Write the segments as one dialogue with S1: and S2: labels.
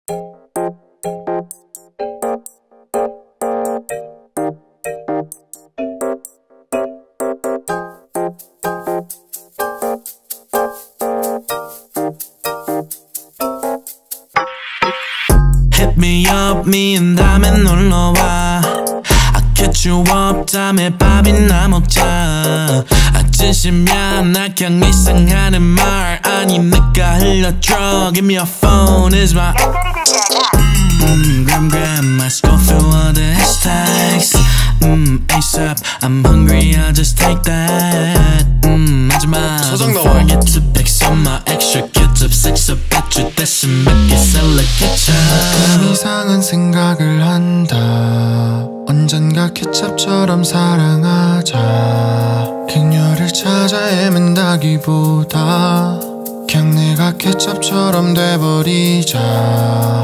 S1: Hit me up 미인다음에 놀러와 I catch you up 다음에 밥이나 먹자 진심이야 나 그냥 이상하는 말 아니 내가 흘려줘 Give me your phone is my gram let's go through all the hashtags ASAP I'm hungry I'll just take that 마지막 Don't forget to pick some my extra ketchup sex up at you 대신 몇 개 셀러 ketchup
S2: 이상한 생각을 한다 언젠가 케첩처럼 사랑하자 그녀를 찾아 헤맨다기보다 그냥 내가 케첩처럼 돼버리자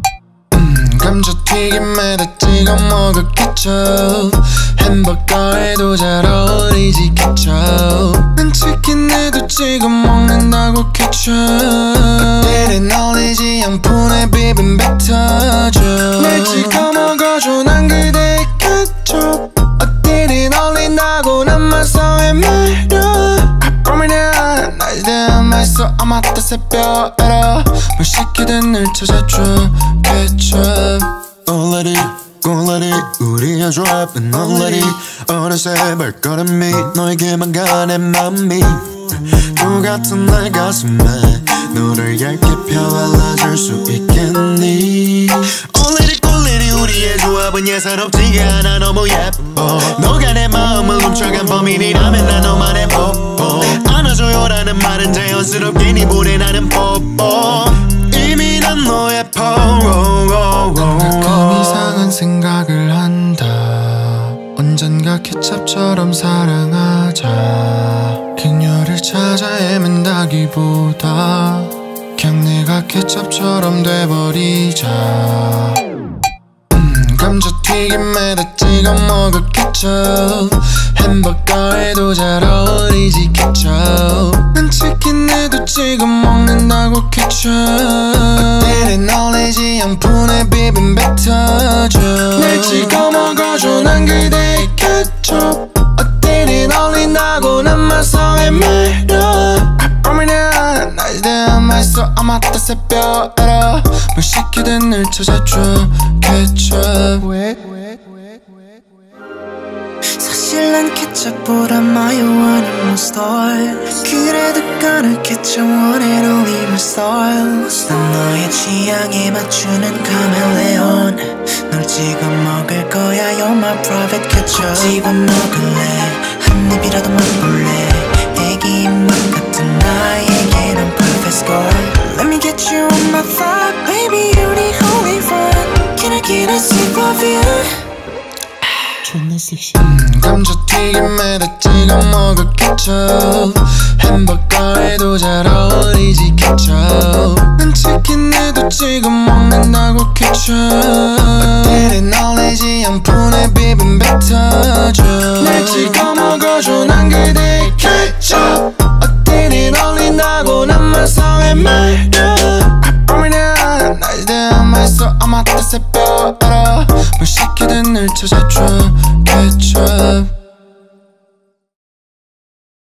S2: 감자튀김에다 찍어 먹을 케첩 햄버거에도 잘 어울리지 케첩 난 치킨에도 찍어 먹는다고 케첩 때린 어울리지 양푼에 비빔 뱉어줘 날 찍어 먹어줘 난 그대의 케첩 어때린 어울린다고 난 맞서 헤매려 고민해 날 대한 맛있어 아마 뜻의 뼈에라 뭘 시키든 늘 찾아줘 케첩 꼴라리 꼴라리 우리의 조합은 꼴라리 어느새 발걸음이 너에게만 가는 맘이 똑같은 날 가슴에 너를 얇게 펴발라줄 수 있겠니 꼴라리 꼴라리 우리의 조합은 예사롭지가 않아 너무 예뻐 너가 내 마음을 훔쳐간 범인이라면 난 너만의 뽀뽀 안아줘요라는 말은 자연스럽게 네 볼에 나는 뽀뽀 이미 난 너의 포로 난 가끔 이상한 생각을 한다 언젠가 케첩처럼 사랑하자 그녀를 찾아 헤맨다기보다 그냥 내가 케첩처럼 돼버리자 감자튀김에다 찍어 먹을 케첩 햄버거에도 잘 어울리지 케첩 난 치킨에도 찍어 먹는다고 케첩 어때린 어울리지 양푼에 비빔 뱉어줘 날 찍어 먹어줘 난 그대의 케첩 어때린 어울린다고 난 맞서 헤매려 고민해 날 대한 맛있어 아마 뜻의 뼈에라 뭘 시키든 늘 찾아줘 케첩
S3: 사실 난 케첩보다 마요원이 my style 그래도 까는 케첩 one and only my style 난 너의 취향에 맞추는 카멜레온 널 찍어 먹을 거야 You're my private ketchup 찍어 먹을래 한 입이라도 맛볼래 애기 입맛 같은 나에게 넌 perfect score Let me get you on my thought Baby you're the only one Can I get a sip of you 존나 섹시
S2: 감자튀김에다 찍어 먹을 케첩 햄버거에도 잘 어울리지 케첩 난 치킨에도 찍어 먹는다고 케첩 어때린 어울리지 양푼에 비빔 뱉어줘 날 찍어